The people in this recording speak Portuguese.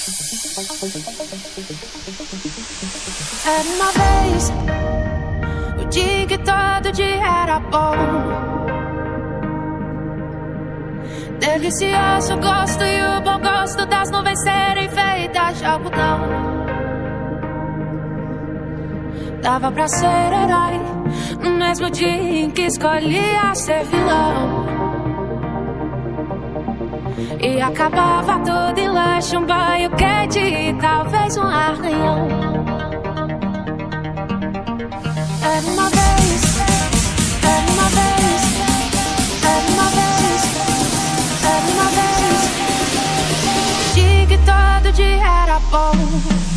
Era uma vez, o dia que todo dia era bom, delicioso gosto e o bom gosto das nuvens serem feitas de algodão. Dava pra ser herói no mesmo dia em que escolhia ser vilão. E acabava tudo em lanche, um banho quente e talvez um arranhão. Era uma vez, era uma vez, era uma vez, era uma vez, dia que todo dia era bom.